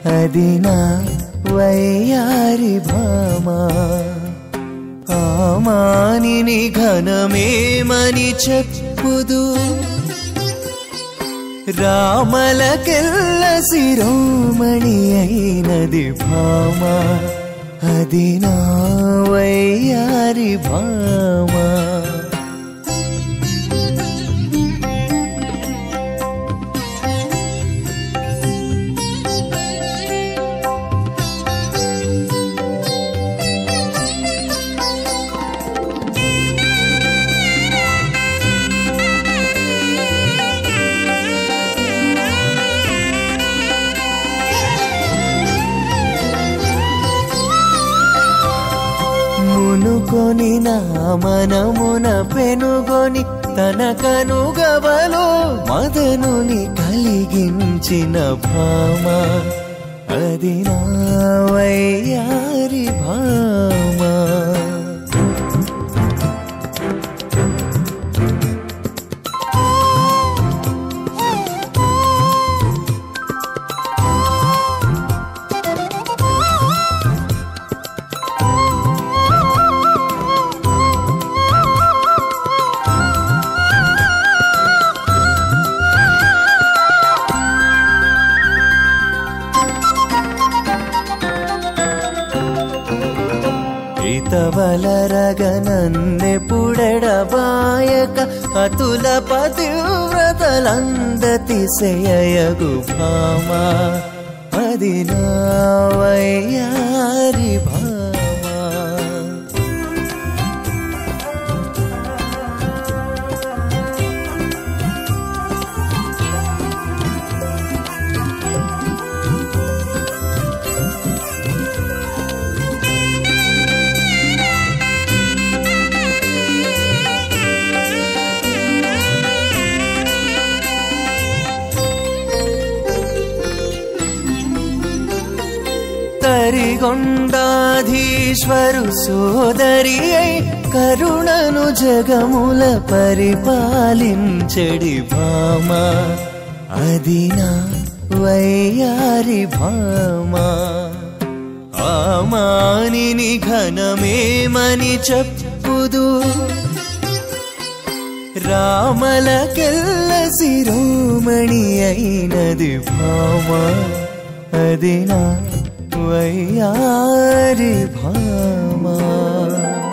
అది నా వయ్యారి భామా ఆ మానిని ఘనమేమని చెప్పుదు రామలకెల్ల శిరోమణి అయినది భామా అది నా వయ్యారి భామా మునుకొని నా మనమున పెనుగొని తన కనుగవలో మదనుని కలిగించిన భామా అది నా వయ్యారి భామా ఇతవలరగనన్నెపుడెడబాయక అతుల పతివ్రతలందతిశయయగు భామా అది నా వయ్యారి భామా కరిగొండాధీశ్వరు సోదరి అయి కరుణను జగముల పరిపాలించెడి భామా అది నా వయ్యారి భామా ఆ మానిని ఘనమేమని చెప్పుదు రామలకెల్ల శిరోమణి అయినది భామా అది నా వయ్యారి భామా